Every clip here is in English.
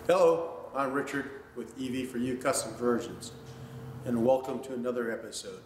Hello, I'm Richard with EV4U Custom Conversions, and welcome to another episode.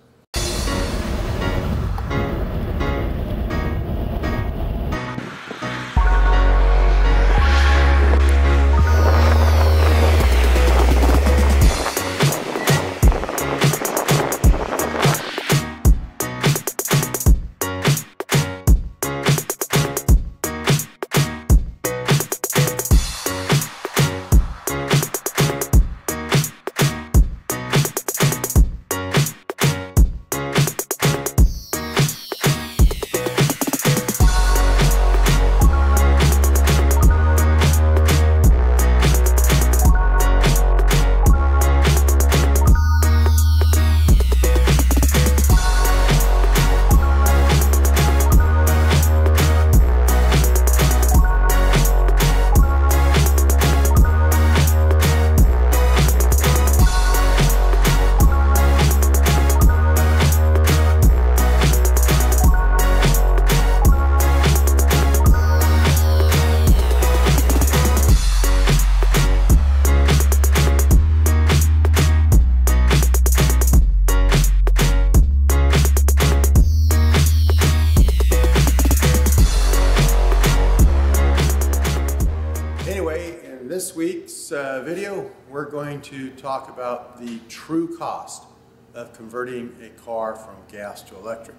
This week's video, we're going to talk about the true cost of converting a car from gas to electric.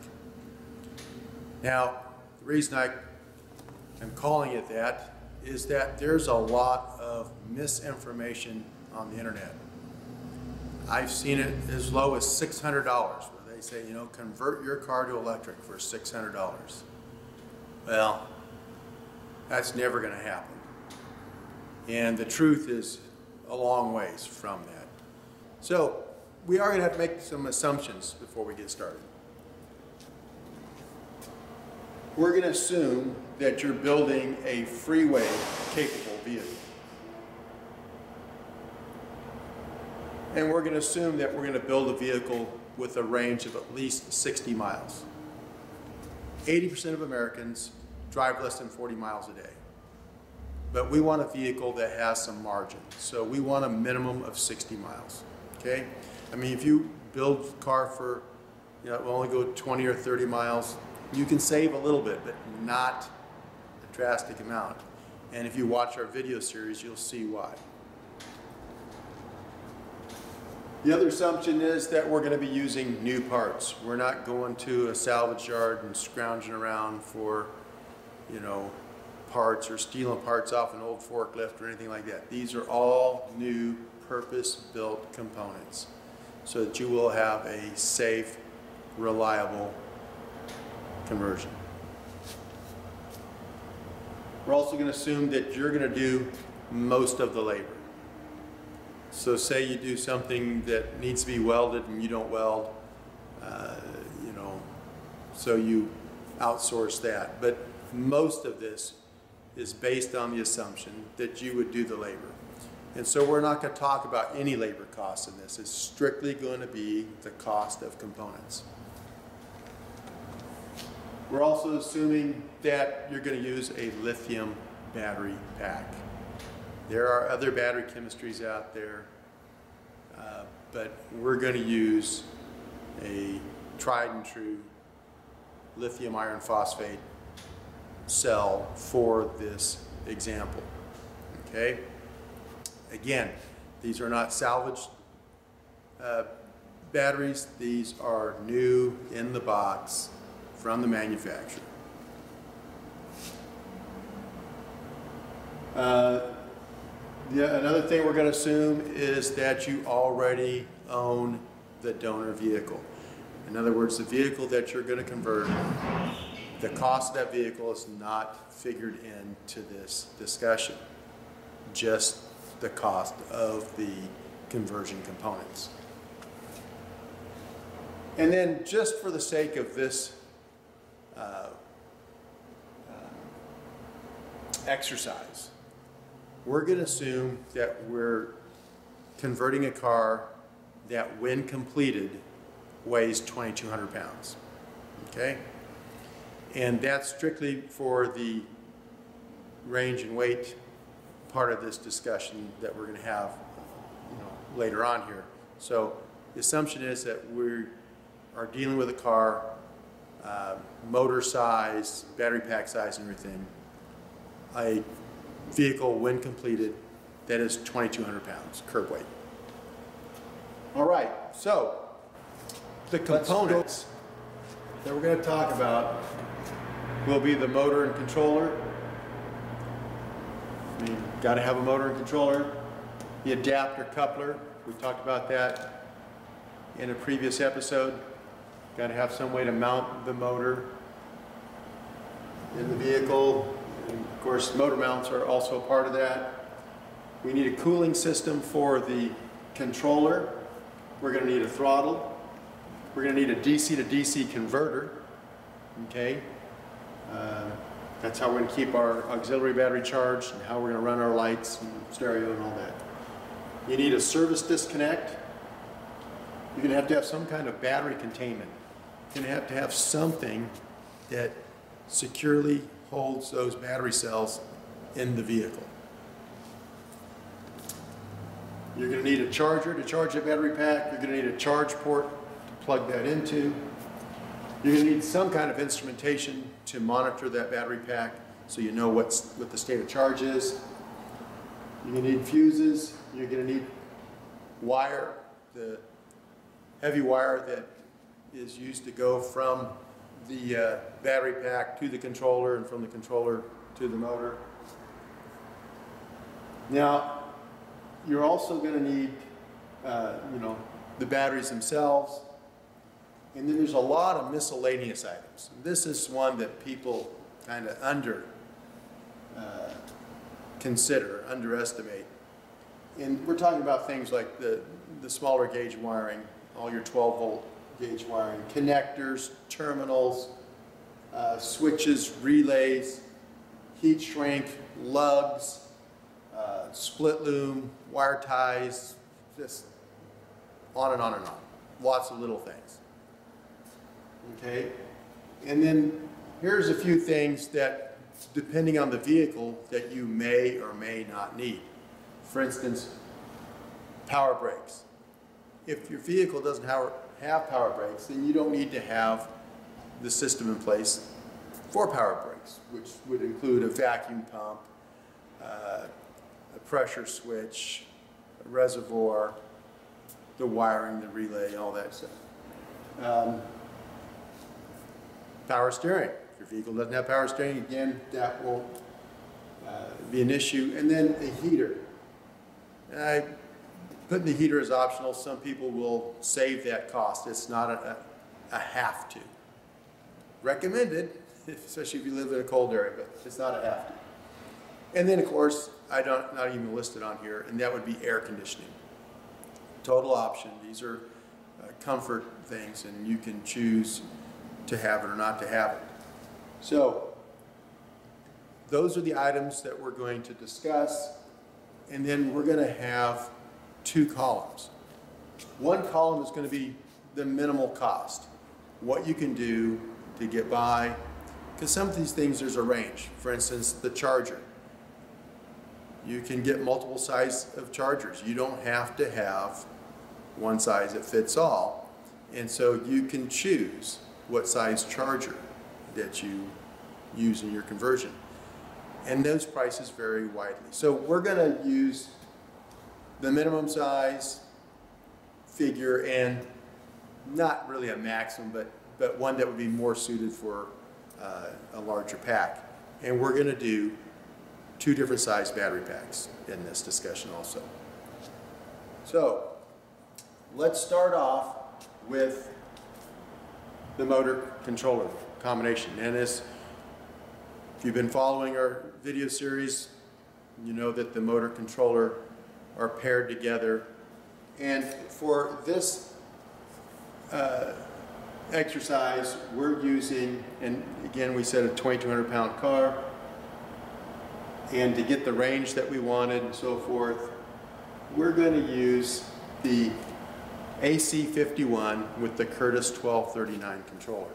Now, the reason I'm calling it that is that there's a lot of misinformation on the internet. I've seen it as low as $600 where they say, convert your car to electric for $600. Well, that's never going to happen. And the truth is a long ways from that. So we are going to have to make some assumptions before we get started. We're going to assume that you're building a freeway capable vehicle. And we're going to assume that we're going to build a vehicle with a range of at least 60 miles. 80% of Americans drive less than 40 miles a day. But we want a vehicle that has some margin. So we want a minimum of 60 miles, okay? I mean, if you build a car for, it will only go 20 or 30 miles, you can save a little bit, but not a drastic amount. And if you watch our video series, you'll see why. The other assumption is that we're going to be using new parts. We're not going to a salvage yard and scrounging around for, parts or stealing parts off an old forklift or anything like that. These are all new purpose-built components so that you will have a safe, reliable conversion. We're also going to assume that you're going to do most of the labor. So say you do something that needs to be welded and you don't weld, so you outsource that. But most of this is based on the assumption that you would do the labor. And so we're not going to talk about any labor costs in this. It's strictly going to be the cost of components. We're also assuming that you're going to use a lithium battery pack. There are other battery chemistries out there, but we're going to use a tried and true lithium iron phosphate cell for this example, okay? Again, these are not salvaged batteries. These are new in the box from the manufacturer. Another thing we're going to assume is that you already own the donor vehicle. In other words, the vehicle that you're going to convert, the cost of that vehicle is not figured into this discussion, just the cost of the conversion components. And then just for the sake of this exercise, we're going to assume that we're converting a car that, when completed, weighs 2,200 pounds. Okay? And that's strictly for the range and weight part of this discussion that we're going to have, later on here. So the assumption is that we are dealing with a car, motor size, battery pack size, and everything, a vehicle when completed that is 2,200 pounds curb weight. All right, so the components that we're going to talk about will be the motor and controller. You got to have a motor and controller. The adapter coupler, we talked about that in a previous episode. Got to have some way to mount the motor in the vehicle. And of course, motor mounts are also a part of that. We need a cooling system for the controller. We're going to need a throttle. We're going to need a DC to DC converter. Okay. That's how we're going to keep our auxiliary battery charged and how we're going to run our lights and stereo and all that. You need a service disconnect. You're going to have some kind of battery containment. You're going to have something that securely holds those battery cells in the vehicle. You're going to need a charger to charge the battery pack. You're going to need a charge port to plug that into. You're going to need some kind of instrumentation to monitor that battery pack so you know what the state of charge is. You're going to need fuses. You're going to need wire, the heavy wire that is used to go from the battery pack to the controller and from the controller to the motor. Now, you're also going to need, the batteries themselves. And then there's a lot of miscellaneous items. This is one that people kind of underestimate. And we're talking about things like the smaller gauge wiring, all your 12-volt gauge wiring, connectors, terminals, switches, relays, heat shrink, lugs, split loom, wire ties, just on and on and on. Lots of little things. Okay, and then here's a few things that, depending on the vehicle, that you may or may not need. For instance, power brakes. If your vehicle doesn't have power brakes, then you don't need to have the system in place for power brakes, which would include a vacuum pump, a pressure switch, a reservoir, the wiring, the relay, all that stuff. Power steering. If your vehicle doesn't have power steering, again, that won't be an issue. And then a heater. Putting the heater is optional. Some people will save that cost. It's not a have to. Recommended, especially if you live in a cold area, but it's not a have to. And then, of course, not even listed on here, and that would be air conditioning. Total option. These are comfort things, and you can choose to have it or not to have it. So those are the items that we're going to discuss, and then we're going to have two columns. One column is going to be the minimal cost, what you can do to get by, because some of these things there's a range. For instance, the charger. You can get multiple size of chargers. You don't have to have one size that fits all, and so you can choose what size charger that you use in your conversion. And those prices vary widely. So we're going to use the minimum size figure and not really a maximum, but one that would be more suited for a larger pack. And we're going to do two different size battery packs in this discussion also. So let's start off with the motor controller combination. And if you've been following our video series, you know that the motor controller are paired together. And for this exercise, we're using, and again we said a 2,200 pound car, and to get the range that we wanted and so forth, we're going to use the AC51 with the Curtis 1239 controller.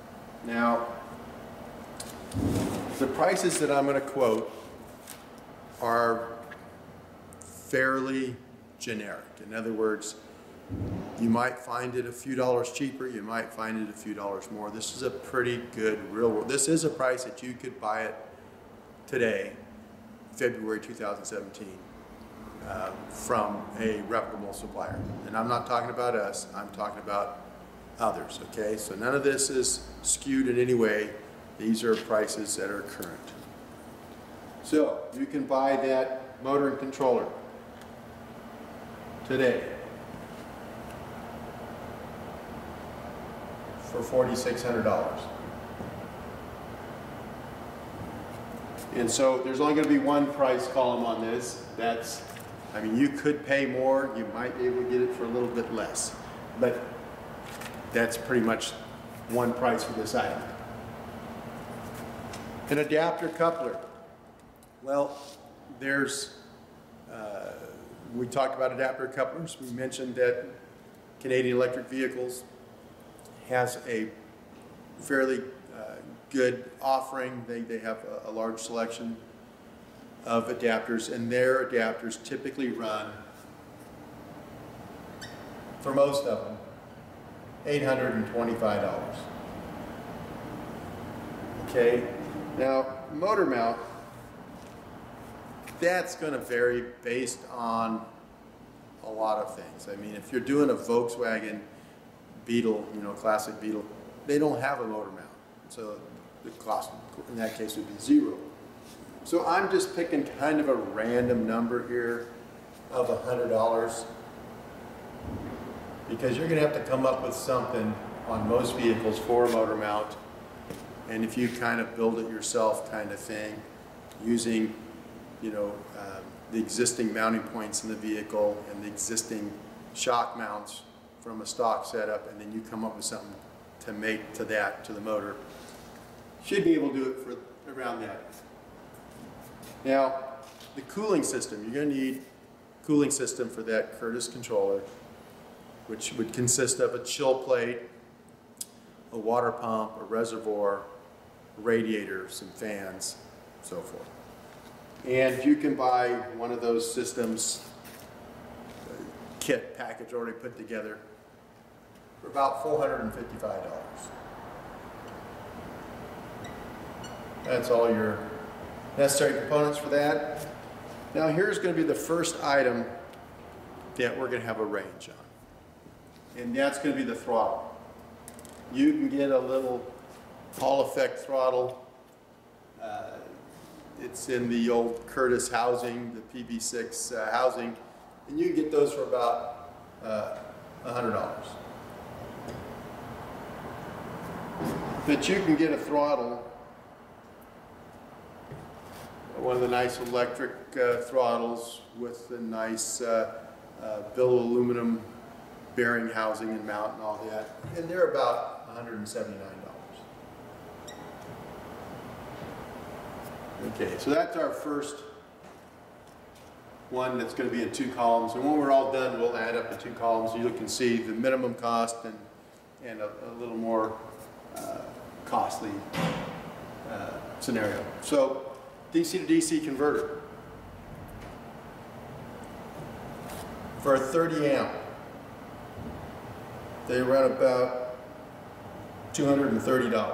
Now, the prices that I'm going to quote are fairly generic. In other words, you might find it a few dollars cheaper, you might find it a few dollars more. This is a pretty good real world. This is a price that you could buy it today, February 2017, from a reputable supplier. And I'm not talking about us, I'm talking about others, okay? So none of this is skewed in any way. These are prices that are current. So you can buy that motor and controller today for $4,600. And so there's only going to be one price column on this. That's, I mean, you could pay more, you might be able to get it for a little bit less, but that's pretty much one price for this item. An adapter coupler. Well, there's, we talked about adapter couplers. We mentioned that Canadian Electric Vehicles has a fairly good offering. They have a large selection of adapters, and their adapters typically run, for most of them, $825. Okay, now motor mount, that's going to vary based on a lot of things. I mean, if you're doing a Volkswagen Beetle, you know, classic Beetle, they don't have a motor mount. So the cost in that case would be zero. So I'm just picking kind of a random number here of $100, because you're going to have to come up with something on most vehicles for a motor mount. And if you kind of build it yourself kind of thing, using, you know, the existing mounting points in the vehicle and the existing shock mounts from a stock setup, and then you come up with something to make to that, to the motor, should be able to do it for around that. Now, the cooling system, you're going to need a cooling system for that Curtis controller, which would consist of a chill plate, a water pump, a reservoir, a radiator, some fans, so forth. And you can buy one of those systems, kit package already put together, for about $455. That's all your necessary components for that. Now here's going to be the first item that we're going to have a range on, and that's going to be the throttle. You can get a little Hall effect throttle. It's in the old Curtis housing, the PB6 housing, and you can get those for about $100. But you can get a throttle, one of the nice electric throttles with the nice billow aluminum bearing housing and mount and all that, and they're about $179. Okay, so that's our first one that's going to be in 2 columns, and when we're all done, we'll add up the 2 columns. You can see the minimum cost and a little more costly scenario. So, DC to DC converter. For a 30 amp, they run about $230.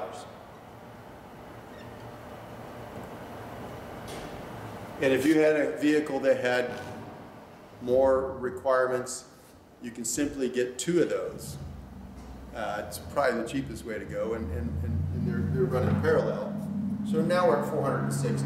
And if you had a vehicle that had more requirements, you can simply get 2 of those. It's probably the cheapest way to go, and they're running parallel. So now we're at $460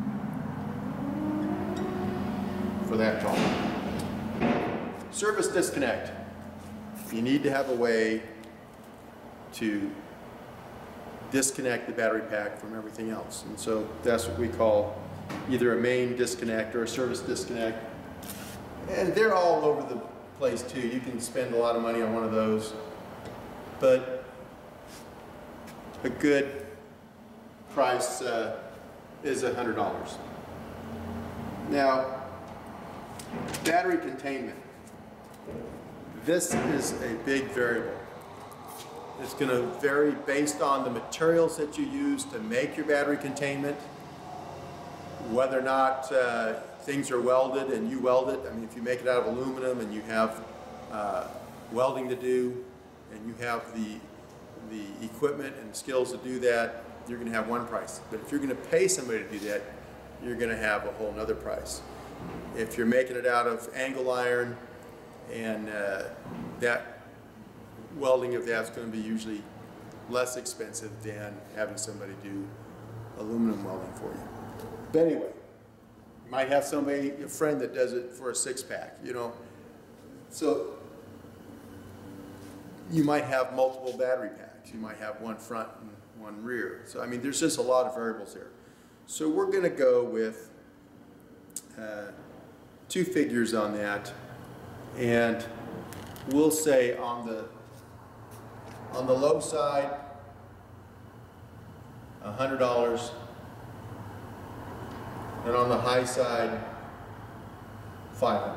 for that car. Service disconnect. You need to have a way to disconnect the battery pack from everything else. And so that's what we call either a main disconnect or a service disconnect. And they're all over the place too. You can spend a lot of money on one of those, but a good price is $100. Now, battery containment. This is a big variable. It's going to vary based on the materials that you use to make your battery containment, whether or not things are welded and you weld it, I mean, if you make it out of aluminum and you have welding to do and you have the equipment and skills to do that, you're going to have one price. But if you're going to pay somebody to do that, you're going to have a whole nother price. If you're making it out of angle iron, and that welding of that's going to be usually less expensive than having somebody do aluminum welding for you. But anyway, you might have somebody, a friend that does it for a 6-pack, you know. So you might have multiple battery packs. You might have one front and one rear. So I mean, there's just a lot of variables there. So we're going to go with 2 figures on that, and we'll say on the low side, $100, and on the high side, $500.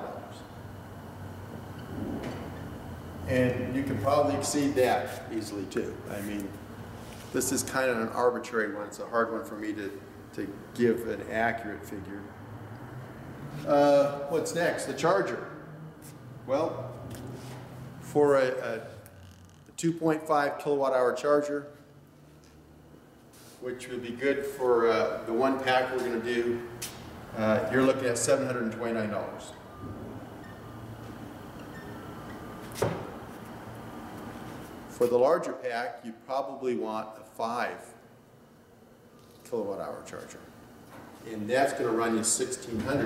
And you can probably exceed that easily too. I mean, this is kind of an arbitrary one. It's a hard one for me to give an accurate figure. What's next? The charger. Well, for a 2.5 kilowatt hour charger, which would be good for the 1 pack we're going to do, you're looking at $729. For the larger pack, you probably want a 5 kilowatt hour charger, and that's going to run you $1,600.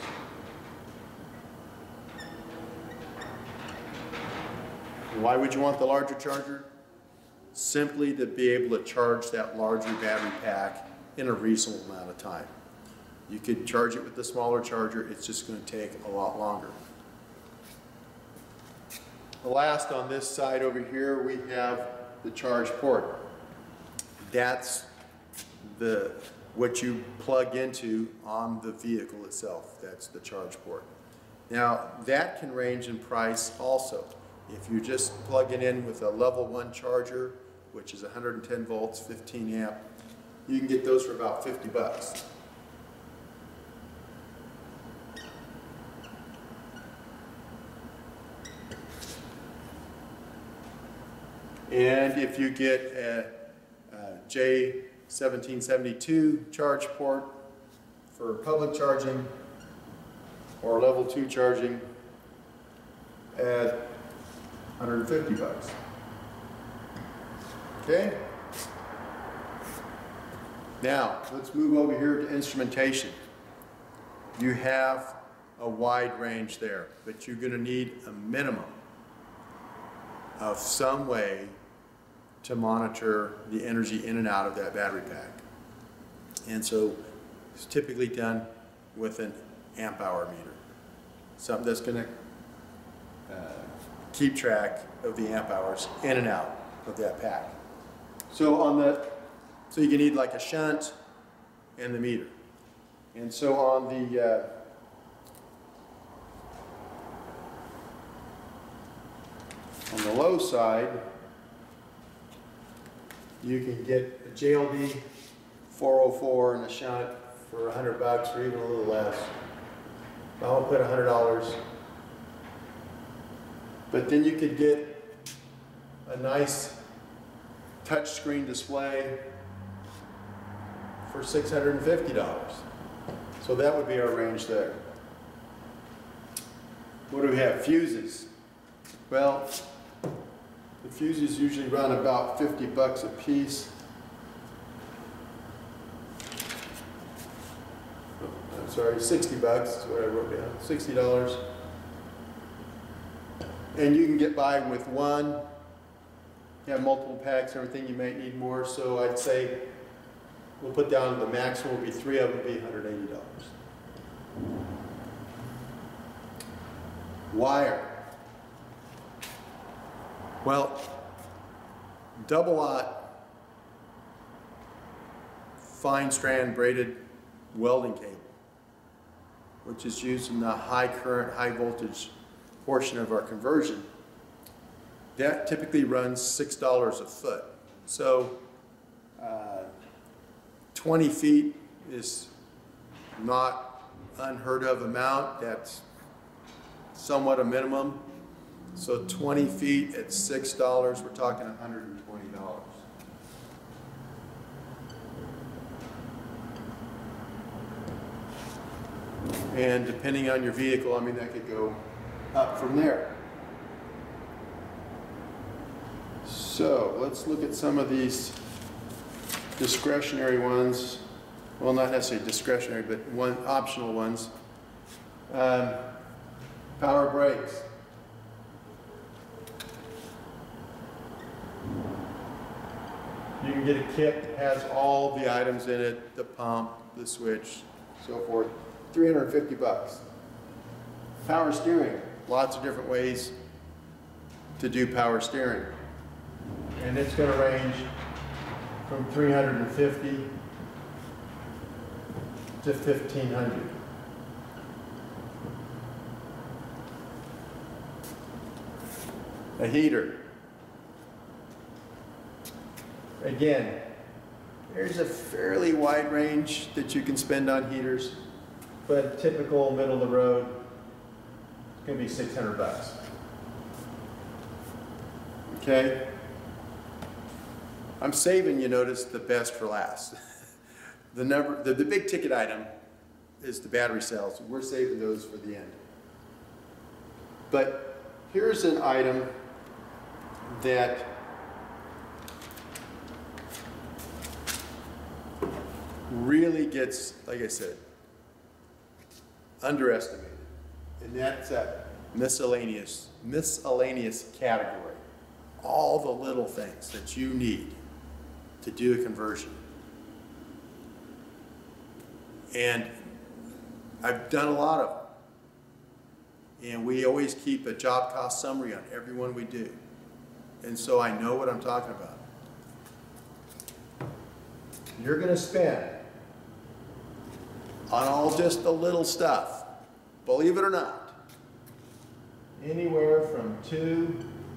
Why would you want the larger charger? Simply to be able to charge that larger battery pack in a reasonable amount of time. You could charge it with the smaller charger, it's just going to take a lot longer. The last on this side over here, we have the charge port. That's what you plug into on the vehicle itself. That's the charge port. Now, that can range in price also. If you just plug it in with a level 1 charger, which is 110 volts, 15 amp, you can get those for about $50. And if you get a J1772 charge port for public charging or level 2 charging at $150. Okay? Now, let's move over here to instrumentation. You have a wide range there, but you're going to need a minimum of some way to monitor the energy in and out of that battery pack. And so it's typically done with an amp hour meter. Something that's going to keep track of the amp hours in and out of that pack. So so you can need like a shunt and the meter. And so on the low side, you can get a JLD 404 and a shunt for $100 or even a little less. I'll put $100. But then you could get a nice touchscreen display for $650. So that would be our range there. What do we have? Fuses. Well, the fuses usually run about $50 a piece. Oh, I'm sorry, $60 is what I wrote down. $60. And you can get by with one. You have multiple packs and everything, you might need more. So I'd say we'll put down the maximum will be 3 of them, will be $180. Wire. Well, double-aught fine strand braided welding cable, which is used in the high current, high voltage portion of our conversion, that typically runs $6 a foot. So 20 feet is not unheard of amount. That's somewhat a minimum. So 20 feet at $6, we're talking $120. And depending on your vehicle, I mean, that could go up from there. So let's look at some of these discretionary ones. Well, not necessarily discretionary, but optional ones. Power brakes. You can get a kit that has all the items in it, the pump, the switch, so forth. 350 bucks. Power steering. Lots of different ways to do power steering. And it's going to range from 350 to 1,500. A heater. Again, there's a fairly wide range that you can spend on heaters, but typical middle of the road, it's going to be 600 bucks. Okay? I'm saving, you notice, the best for last. The big ticket item is the battery cells. We're saving those for the end. But here's an item that really gets, like I said, underestimated. And that's a miscellaneous category. All the little things that you need to do a conversion. And I've done a lot of them. And we always keep a job cost summary on every one we do. And so I know what I'm talking about. You're going to spend on all just the little stuff, believe it or not, anywhere from $2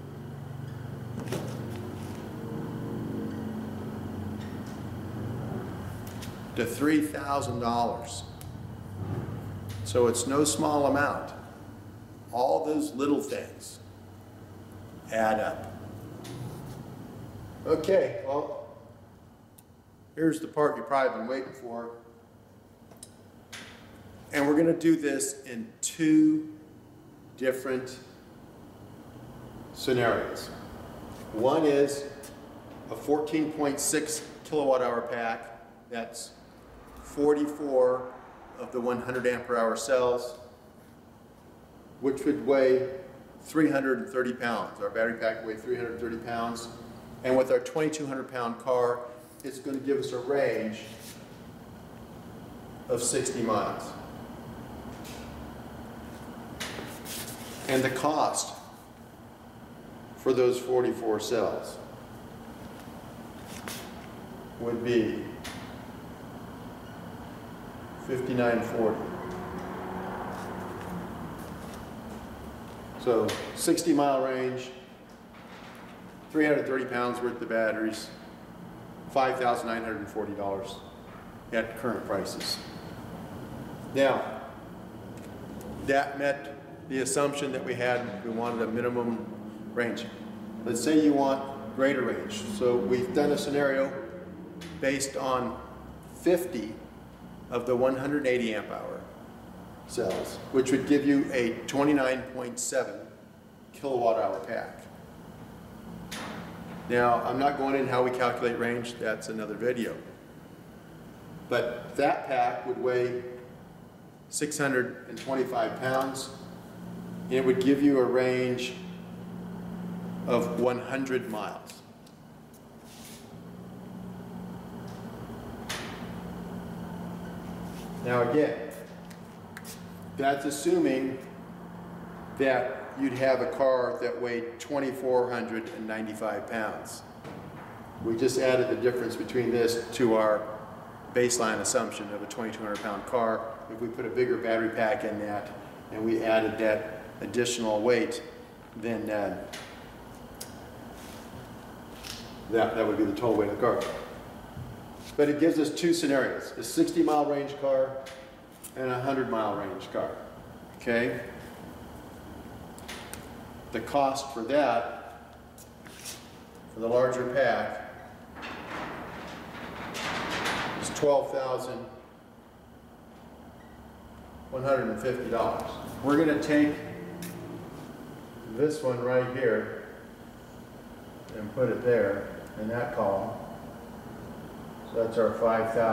to $3,000. So it's no small amount. All those little things add up. Okay, well, here's the part you've probably been waiting for. And we're going to do this in two different scenarios. One is a 14.6 kilowatt hour pack. That's 44 of the 100 ampere hour cells, which would weigh 330 pounds. Our battery pack would weigh 330 pounds. And with our 2,200 pound car, it's going to give us a range of 60 miles. And the cost for those 44 cells would be $59.40. So 60-mile range, 330 pounds worth of batteries, $5,940 at current prices. Now, that met the assumption that we had. We wanted a minimum range. Let's say you want greater range. So we've done a scenario based on 50 of the 180 amp hour cells, which would give you a 29.7 kilowatt hour pack. Now, I'm not going in how we calculate range. That's another video. But that pack would weigh 625 pounds. And it would give you a range of 100 miles. Now again, that's assuming that you'd have a car that weighed 2,495 pounds. We just added the difference between this to our baseline assumption of a 2,200 pound car. If we put a bigger battery pack in that and we added that additional weight, then that would be the total weight of the car. But it gives us two scenarios: a 60-mile range car and a 100-mile range car. Okay? The cost for that, for the larger pack, is $12,150. We're going to take this one right here and put it there in that column. So that's our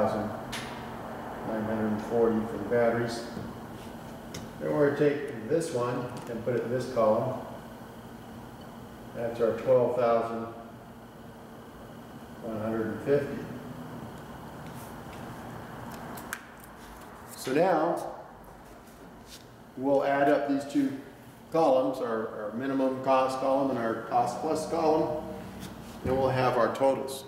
$5,940 for the batteries. Then we're going to take this one and put it in this column. That's our $12,150. So now we'll add up these two columns, our minimum cost column and our cost plus column, and we'll have our totals.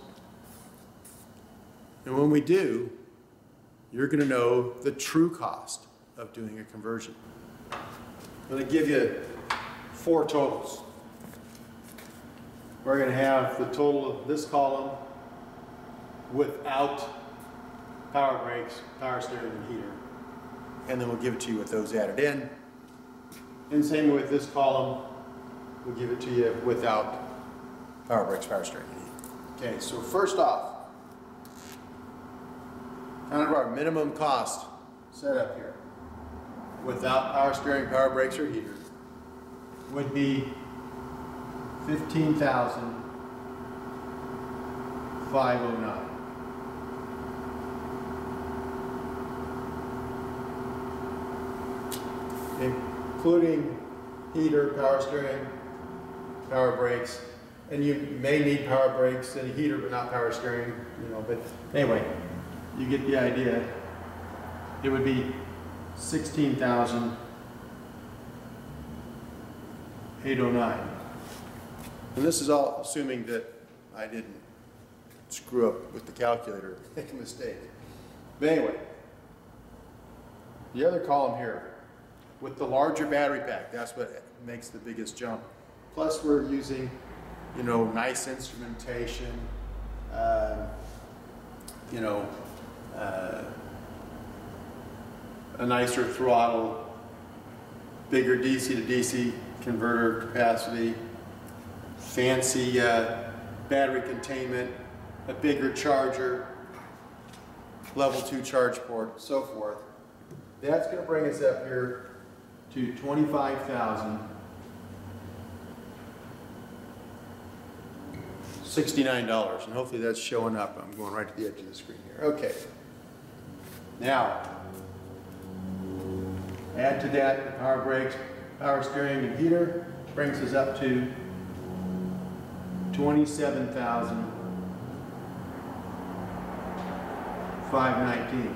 And when we do, you're going to know the true cost of doing a conversion. I'm going to give you 4 totals. We're going to have the total of this column without power brakes, power steering, and heater. And then we'll give it to you with those added in. And same with this column, we'll give it to you without power brakes, power steering, and heater. Okay, so first off, kind of our minimum cost setup here, without power steering, power brakes, or heater, would be $15,509. Including heater, power steering, power brakes, and you may need power brakes and a heater but not power steering, you know, but anyway, you get the idea. It would be $16,809. And this is all assuming that I didn't screw up with the calculator, make a mistake. But anyway, the other column here, with the larger battery pack, that's what makes the biggest jump. Plus we're using, you know, nice instrumentation, you know, a nicer throttle, bigger DC to DC converter capacity, fancy battery containment, a bigger charger, level 2 charge port, so forth. That's going to bring us up here to $25,069, and hopefully that's showing up. I'm going right to the edge of the screen here. Okay. Now, add to that the power brakes, power steering, and heater, brings us up to $27,519.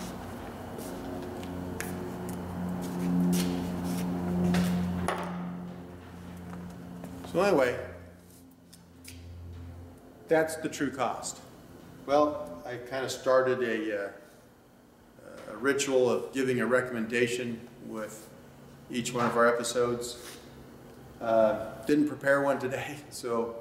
So anyway, that's the true cost. Well, I kind of started a ritual of giving a recommendation with each one of our episodes. Didn't prepare one today, so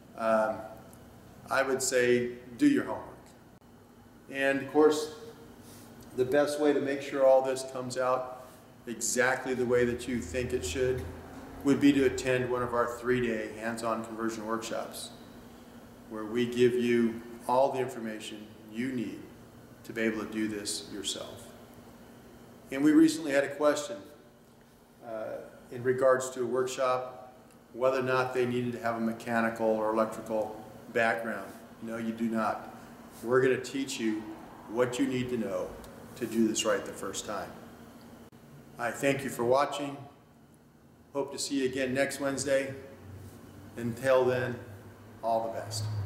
I would say do your homework. And of course, the best way to make sure all this comes out exactly the way that you think it should would be to attend one of our 3-day hands-on conversion workshops, where we give you all the information you need to be able to do this yourself. And we recently had a question in regards to a workshop, whether or not they needed to have a mechanical or electrical background. No, you do not. We're going to teach you what you need to know to do this right the first time. I thank you for watching. Hope to see you again next Wednesday. Until then, all the best.